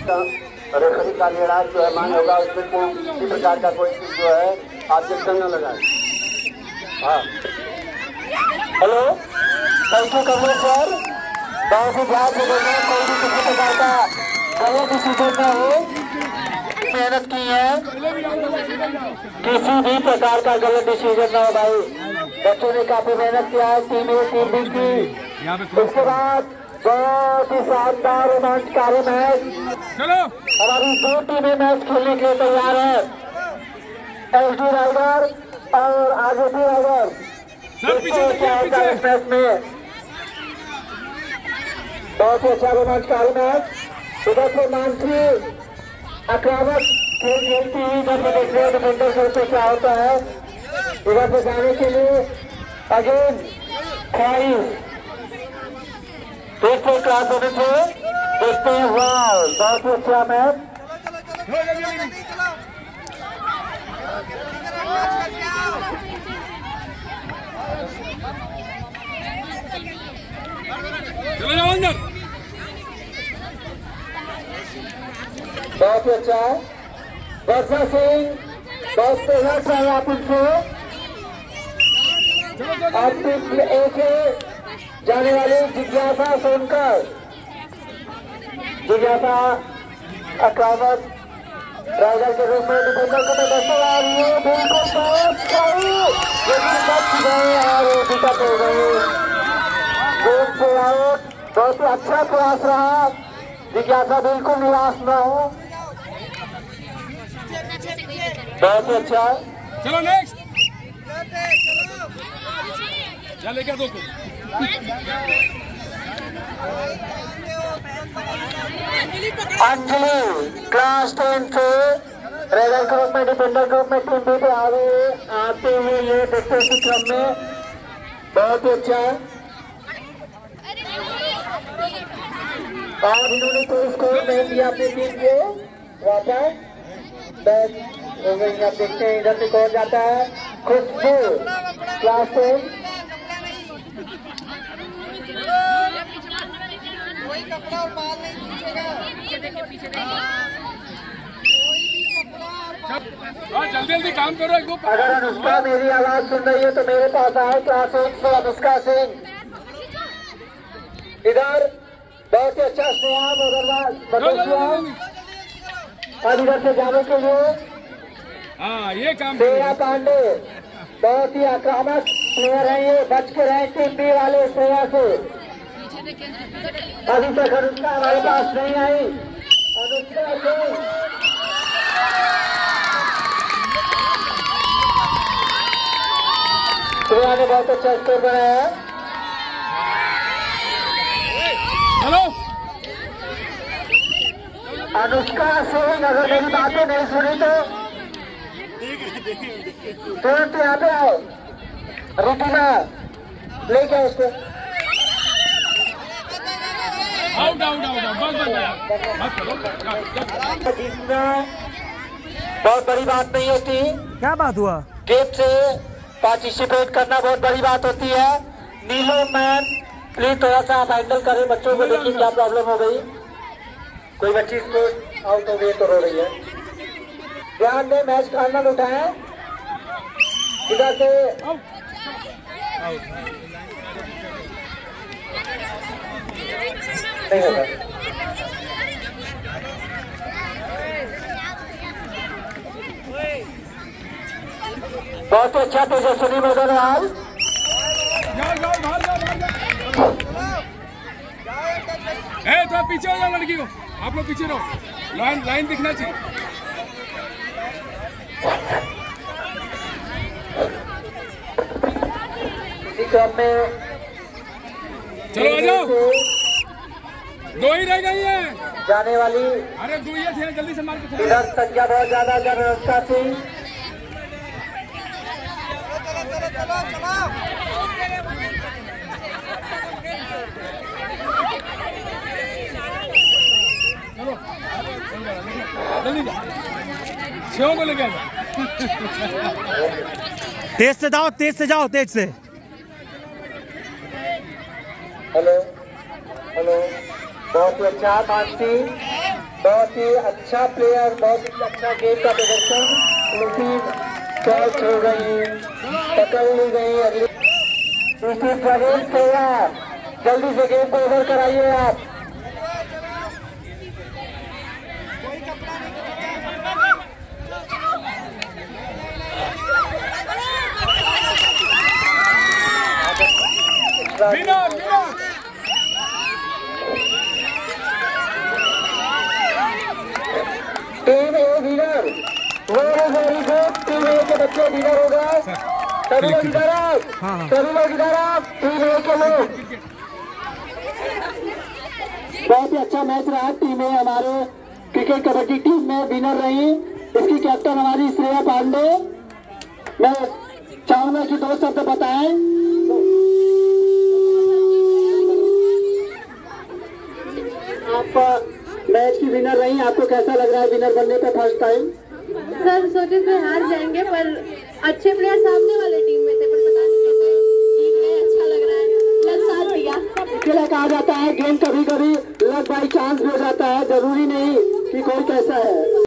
Referee का निर्णय जो है मान्य होगा, उसमें कोई किसी प्रकार का कोई चीज जो है ऑब्जेक्शन न लगाए। हाँ, hello, thank you Kamlesh sir, बहुत ही ध्यान से देखना, कोई भी किसी प्रकार का गलत डिसीजन न हो। मेहनत की है, किसी भी प्रकार का गलत डिसीजन न हो भाई। बच्चों ने काफी मेहनत किया है, टीम ए टीम बी की। उसके बाद बहुत ही शानदार रोमांचकारी मैच, हमारी दो टीमें मैच खेलने के लिए तैयार है, एसडी राइडर और आरजेपी राइडर। क्या होता है इस मैच में, बहुत ही अच्छा रोमांचकारी मैच। इधर से मानसी आक्रामक खेल खेलती हुई इधर से देख रहे हैं डिफेंडर से क्या होता है। इधर से जाने के लिए अगेन ख्वाहिश फिर से क्लास होने से देखते हैं। वाह, बहुत ही अच्छा मैच। चलो जाओ अंदर। बहुत ही अच्छा है। वर्षा सिंह, बहुत तेज है आप इनसे। अब टीम ए से जाने वाली जिज्ञासा सोनकर, जिज्ञासा आक्रामक राइडर के रूप में डिफेंडर को नजर आ रही है। बिल्कुल लेकिन बच गए और विकेट हो गए। गेम से आउट। बहुत ही अच्छा प्रयास रहा, जिज्ञासा बिल्कुल निराश न हो। बहुत ही अच्छा। चलो नेक्स्ट, चले क्या दो अंजलि क्लास 10 से रेडर ग्रुप में डिफेंडर ग्रुप में टीम बी पे आते हुए ये देखते इसी क्रम में। बहुत ही अच्छा। और इन्होंने कोई स्कोर नहीं दिया अपनी टीम को वापस। बैट हो गई। आप देखते हैं इधर से कौन जाता है। खुशबू क्लास 10। कोई कपड़ा और बाल नहीं खींचेगा। जल्दी जल्दी काम करो। एक दो अगर अनुष्का मेरी आवाज सुन रही है तो मेरे पास आए क्लास 1 से अनुष्का सिंह। इधर बहुत ही अच्छा स्नेहा मोदरवाल और इधर से जाने के लिए हाँ ये काम श्रेया पांडे, बहुत ही आक्रामक प्लेयर है ये। बच के रहे टीम बी वाले श्रेया से। अभी तक अनुष्का हमारे पास नहीं आई। अनुष्का सिंह श्रेया ने बहुत अच्छा स्कोर बनाया है। हेलो अनुष्का सिंह, अगर मेरी बातें नहीं सुनी तो तुरंत यहाँ पे आओ। रुटीना लेके उसको। आउट आउट आउट बस जीतना बहुत बड़ी बात नहीं होती। क्या बात हुआ? गेम से पार्टिसिपेट करना बहुत बड़ी बात होती है। नीलो मैन प्लीज थोड़ा सा आप हैंडल करें बच्चों को। देखिए क्या प्रॉब्लम हो गई। कोई बच्ची इसको आउट हो गई तो रो रही है। ध्यान दें, मैच का आनंद उठाएं। इधर से नहीं होगा। बहुत अच्छा तेजस्वी मोदरवाल। थोड़ा पीछे हो जाओ लड़की को। आप लोग पीछे रहो, लाइन लाइन दिखना चाहिए। इसी क्रम में चलो आ जाओ, दो ही रह गई है जाने वाली। अरे दो ही थे, जल्दी से मार के इधर संख्या बहुत ज्यादा कर अनुष्का सिंह। छो को लेके तेज से जाओ, तेज से जाओ, तेज से। हेलो हेलो, बहुत ही अच्छा मानसी। बहुत ही अच्छा प्लेयर, बहुत ही अच्छा गेम का प्रदर्शन, लेकिन कैच हो गई, पकड़ ली गई। अगली प्लेयर, जल्दी से गेम को ओवर कराइए आप। Team A winner, very good. Team A के बच्चे विनर हो गए। सभी लोग इधर आओ, सभी लोग इधर आओ। टीम ए के लोग, बहुत ही अच्छा मैच रहा। टीम ए हमारे क्रिकेट कबड्डी टीम में विनर रही। इसकी कैप्टन हमारी श्रेया पांडे। मैं चाहूंगा कि 2 शब्द बताएं। आप मैच की विनर रही, आपको कैसा लग रहा है विनर बनने पे फर्स्ट टाइम? सर सोचे थे हार जाएंगे, पर अच्छे प्लेयर सामने वाले टीम में थे, पर पता नहीं कैसे जीत गए। अच्छा लग रहा है, लग साथ दिया। इसलिए कहा जाता है गेम कभी कभी लक बाई चांस भी हो जाता है, जरूरी नहीं कि कोई कैसा है।